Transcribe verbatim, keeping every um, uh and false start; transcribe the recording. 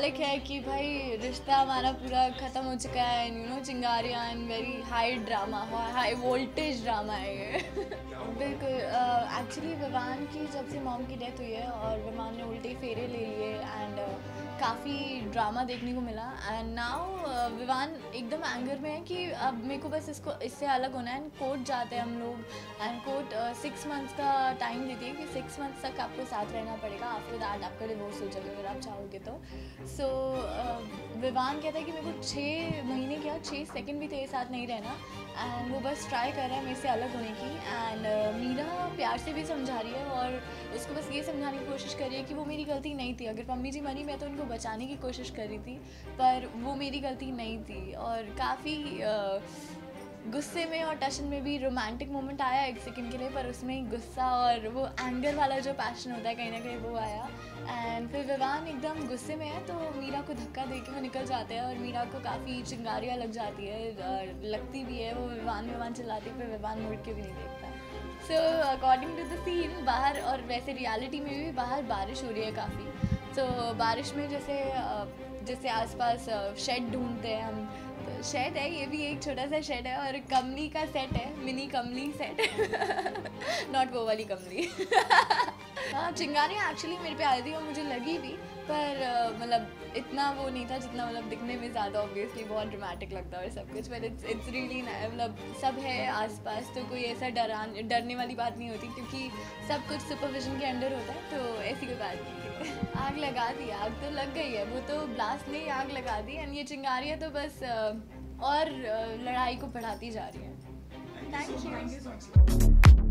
Symbolic है कि भाई रिश्ता हमारा पूरा ख़त्म हो चुका है एंड यू नो चिंगारियाँ and very high drama, high voltage drama है ये। बिल्कुल, एक्चुअली विवान की जब से मॉम की डेथ हुई है और विवान ने उल्टे फेरे ले लिए एंड काफ़ी ड्रामा देखने को मिला एंड नाउ विवान एकदम एंगर में है कि अब मेरे को बस इसको इससे अलग होना है एंड कोर्ट जाते हैं हम लोग एंड कोर्ट सिक्स मंथ्स का टाइम देती है कि सिक्स मंथ्स तक आपको साथ रहना पड़ेगा, आफ्टर दैट आपका डिवोर्स हो जाएगा अगर आप चाहोगे तो। सो so, विवान कहता है कि मेरे को छः महीने क्या छः सेकंड भी तेरे साथ नहीं रहना एंड वो बस ट्राई कर रहा है मेरे से अलग होने की एंड uh, मीरा प्यार से भी समझा रही है और उसको बस ये समझाने की कोशिश कर रही है कि वो मेरी गलती नहीं थी। अगर मम्मी जी मरी मैं तो उनको बचाने की कोशिश कर रही थी पर वो मेरी गलती नहीं थी। और काफ़ी uh, गुस्से में और टशन में भी रोमांटिक मोमेंट आया एक सेकंड के लिए, पर उसमें गुस्सा और वो एंगर वाला जो पैशन होता है कहीं ना कहीं वो आया एंड फिर विवान एकदम गुस्से में है तो मीरा को धक्का दे के वो निकल जाते हैं और मीरा को काफ़ी चिंगारियाँ लग जाती है और लगती भी है, वो विवान विवान चिल्लाती है, फिर विवान मुड़ के भी नहीं देखता। So according to the scene बाहर, और वैसे रियलिटी में भी बाहर बारिश हो रही है काफ़ी, तो बारिश में जैसे जैसे आसपास शेड ढूंढते हैं हम, तो शेड है, ये भी एक छोटा सा शेड है और कमली का सेट है, मिनी कमली सेट नॉट वो वाली कमली। हाँ, चिंगारियाँ एक्चुअली मेरे पे आई थी और मुझे लगी भी, पर मतलब इतना वो नहीं था जितना मतलब दिखने में ज़्यादा ऑब्वियसली बहुत ड्रामेटिक लगता है और सब कुछ, पर इट्स इट्स रियली मतलब सब है आसपास तो कोई ऐसा डरान डरने वाली बात नहीं होती क्योंकि सब कुछ सुपरविजन के अंडर होता है, तो ऐसी कोई बात नहीं थी। आग लगा दी, आग तो लग गई है, वो तो ब्लास्ट ने ही आग लगा दी एंड ये चिंगारियाँ तो बस और लड़ाई को बढ़ाती जा रही हैं। Thank you.